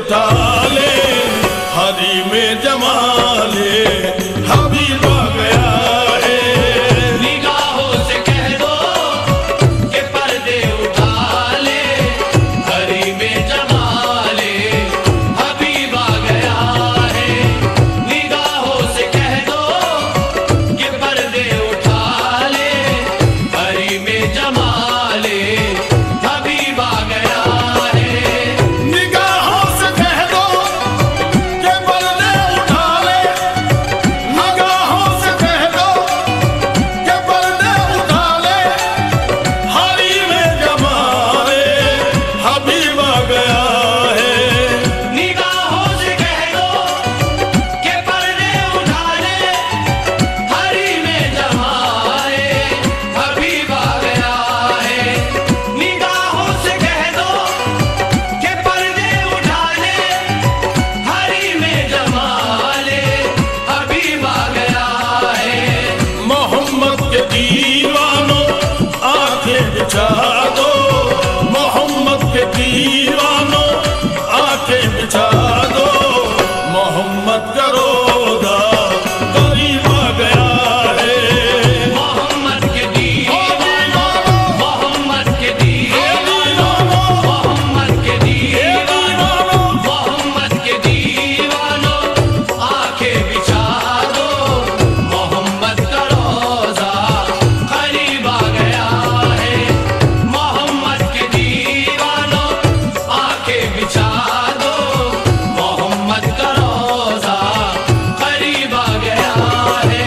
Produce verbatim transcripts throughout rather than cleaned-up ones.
उठा ले, हरी में जमा ले, हबीब आ गया है। निगाहों से कह दो कि पर्दे उठा ले, हरी में जमा ले, हबीब आ गया है। निगाहों से कह दो कि पर्दे उठा ले, हरी में जमा ले, हबीब आ गया है। निगाहों से कह दो कि पर्दे उठा ले, निगाहों से कह दो कि पर्दे उठा ले, हरी में जमा ले, हबीब आ गया है। निगाहों से कह दो कि पर्दे उठा ले, हरी में जमा ले, हबीब आ गया है। निगाहों से कह दो कि पर्दे उठा ले, हरी में जमा ले, हबीब आ गया है। मोहम्मद के दीवानों आंखें बिछा दो, मोहम्मद के दीवानों आंखें बिछा दो, मोहम्मद का रोज़ा करीब आ गया है। मोहम्मद के दीवानो, मोहम्मद के दीवानो, मोहम्मद के दीवानो, मोहम्मद के दीवानो, आंखें बिछा दो, मोहम्मद का रोज़ा करीब आ गया है। मोहम्मद के दीवानो, आंखें बिछा दो, मोहम्मद का रोज़ा करीब आ गया है।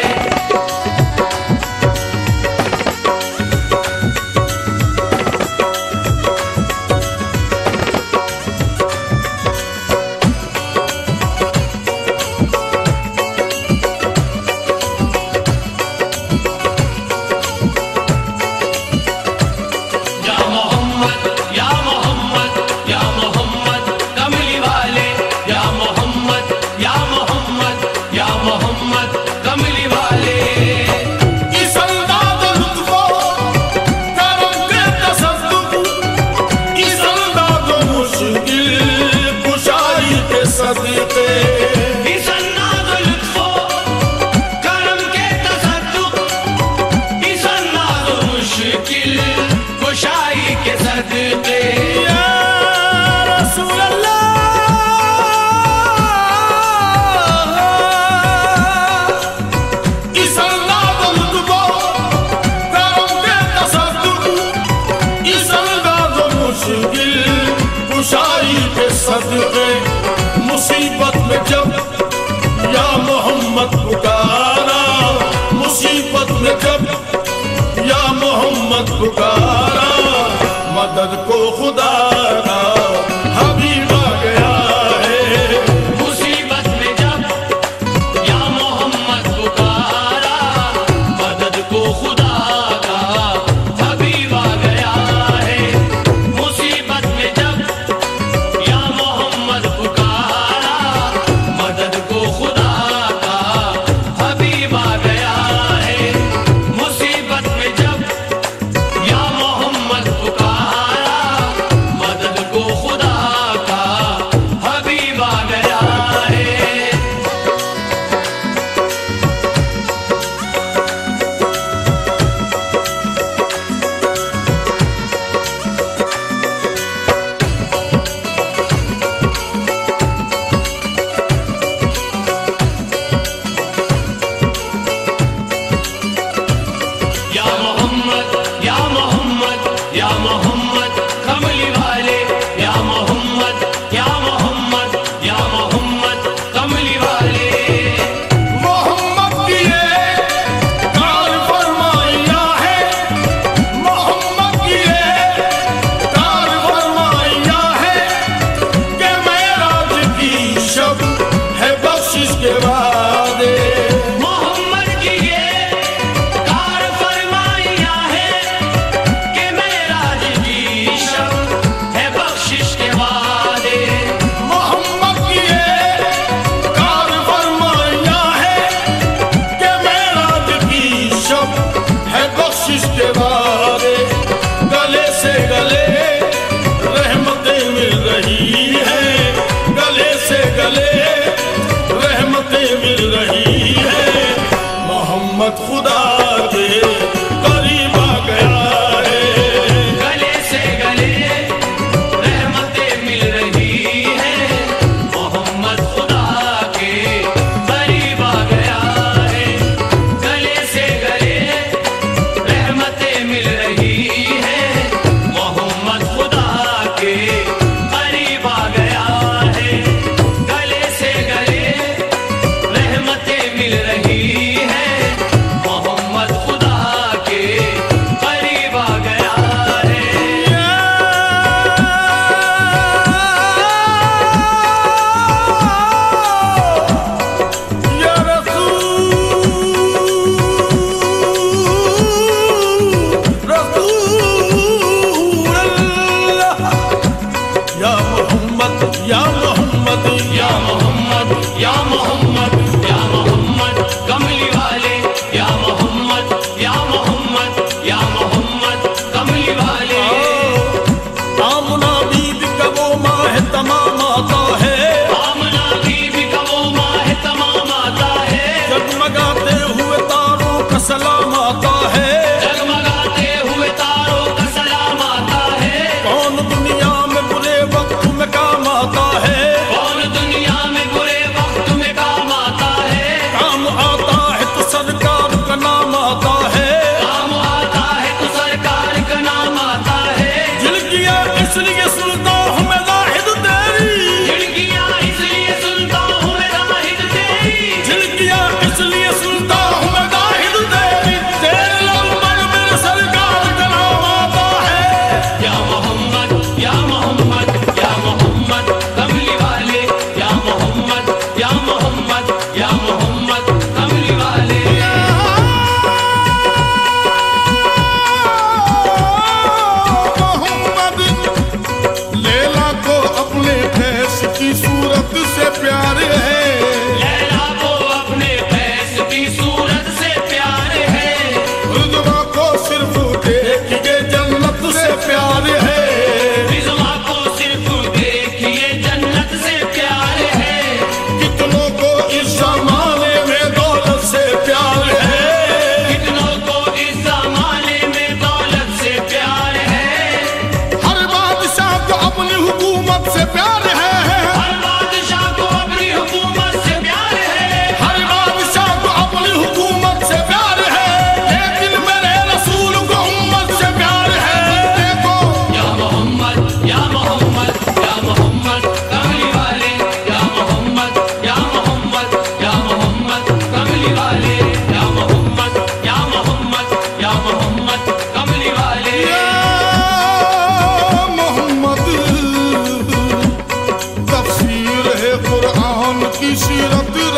या मोहम्मद या मोहम्मद या मोहम्मद कमली वाले, या मोहम्मद या मोहम्मद या मोहम्मद कमली वाले। इस अंदाज़ लुत्फ़ो करम के तसद्दुक़, इस अंदाज़ मुश्किल कुशाई के सदक़े, इस अंदाज़ लुत्फ़ो करम के तसद्दुक़, इस अंदाज़ मुश्किल कुशाई के सदक़े। या रसूल अल्लाह, इस अंदाज़ लुत्फ़ो करम के तसद्दुक़, इस अंदाज़ मुश्किल कुशाई के सदक़े, मुसीबत में जब या मोहम्मद पुकारा, मुसीबत में जब या मोहम्मद पुकारा, मदद को खुदा का हबीब आ गया है। मुसीबत में जब या मोहम्मद पुकारा, मदद को खुदा का हबीब आ गया है। मुसीबत में जब या मोहम्मद पुकारा, मदद को खुदा का हबीब आ गया है। मुसीबत में जब या मोहम्मद पुकारा, मदद को खुदा का हबीब आ गया है। या मोहम्मद या मोहम्मद या मोहम्मद कमली वाले, या मोहम्मद या मोहम्मद या मोहम्मद कमली वाले। मोहम्मद की ये कार फरमाइया है, मोहम्मद की ये कार फरमाइया है, कि मेराज की शब है बख्शिश के वादे। मोहम्मद की ये कार फरमाइया है, कि मेराज की शब है बख्शिश के वादे। मोहम्मद की ये कार फरमाइया है, कि मेराज की शब है बख्शिश के वादे। गले से गले रहमतें मिल रही हैं,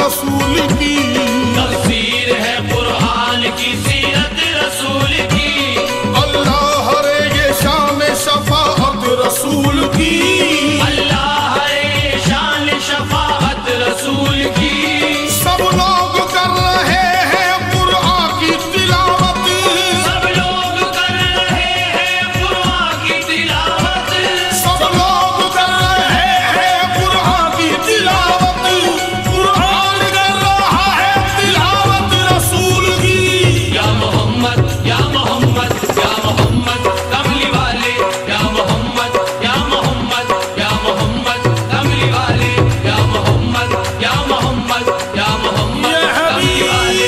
रसूल की, तफसीर है कुरान की सीरत रसूल की, अल्लाह रे ये शान शफाअत रसूल की, अल्लाह है शान शफाअत रसूल की। सब लोग कर रहे हैं कुरान की तिलावत, सब लोग कर रहे हैं कुरान की तिलावत, सब लोग कर रहे हैं कुरान की तिलावत, कुरान कर रहा है तिलावत रसूल की। या मोहम्मद या मोहम्मद या मोहम्मद कमली वाले, या मोहम्मद या मोहम्मद या मोहम्मद कमली वाले, या मोहम्मद या मोहम्मद या मोहम्मद या कमली वाले।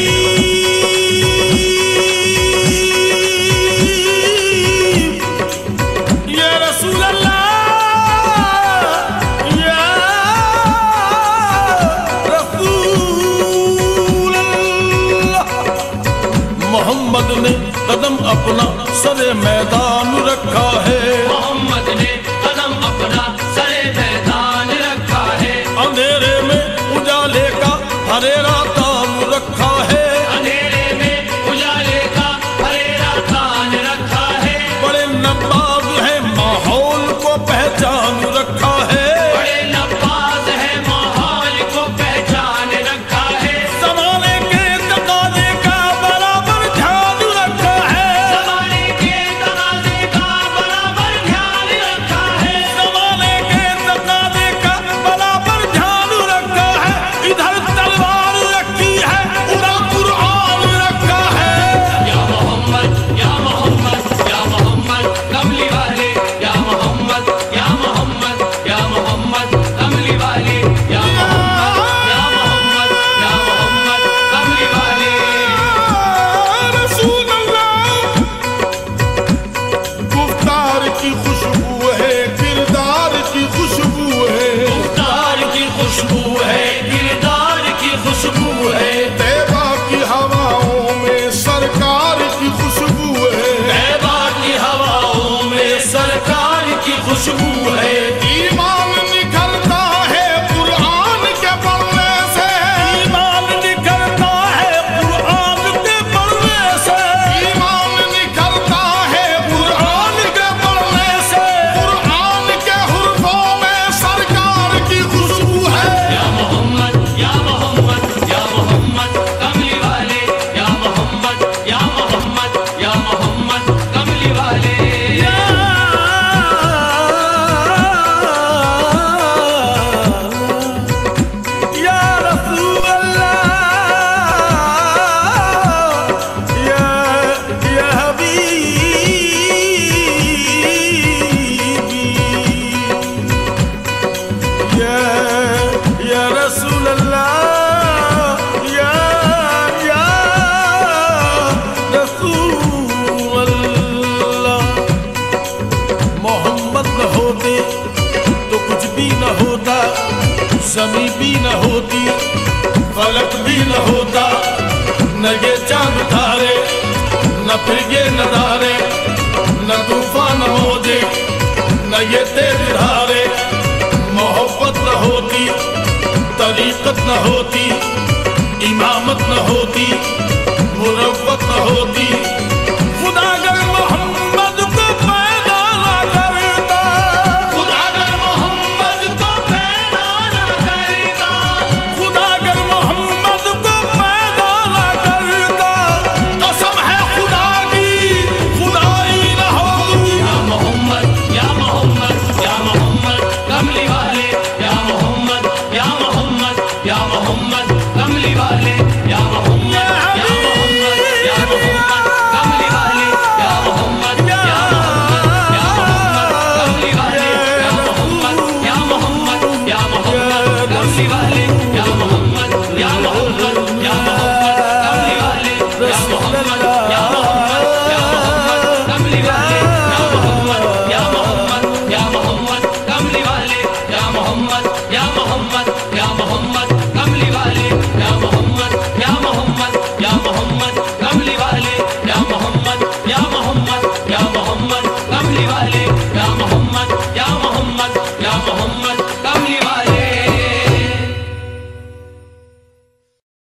या रसूल अल्लाह, या रसूल अल्लाह। मोहम्मद ने कदम अपना सरे मैदान रखा है, मोहम्मद ने कदम अपना सरे मैदान रखा है, अंधेरे में उजाले का हरेरा तान रखा है, अंधेरे में उजाले का हरेरा तान रखा है, बड़े नवाब है माहौल को पहचान रखा है, बड़े नवाज है माहौल को पहचान रखा है, जमाने के तकाजे का बराबर ध्यान रखा है, जमाने के तकाजे का बराबर ध्यान रखा है, जमाने के तकाजे का बराबर ध्यान रखा है, इधर तलवार रखी है उधर कुरान रखा है। या मोहम्मद या मोहम्मद या मोहम्मद कमली वाले, या मोहम्मद या मोहम्मद या मोहम्मद कमली वाले, या मोहम्मद या मोहम्मद या मोहम्मद कमली वाले। रसूल अल्लाह, गुफ्तार की खुशबू है किरदार की खुशबू है, गुफ्तार की खुशबू है किरदार की खुशबू है, तैबा की हवाओं में सरकार की खुशबू है, तैबा की हवाओं में सरकार की खुशबू है, ईमान निखरता है कुरान के पढ़ने से, ईमान निखरता है कुरान के पढ़ने से, ईमान निखरता है कुरान के पढ़ने से, कुरान के हुर्फों में सरकार की खुशबू है। या मोहम्मद या मोहम्मद या मोहम्मद कमली वाले, या मोहम्मद या मोहम्मद या मोहम्मद कमली वाले। या रसूल अल्लाह, या या हबीबी, या या रसूल अल्लाह, या या रसूल अल्लाह। मोहम्मद न होते तो कुछ भी न होता, ज़मीं भी न होती, फलक भी न होता, न ये चांद तारे न फिर ये नज़ारे, न तूफान मौजे न ये तेज धारे। मोहब्बत न होती, तरीक़त न होती, इमामत न होती, मुरव्वत न होती,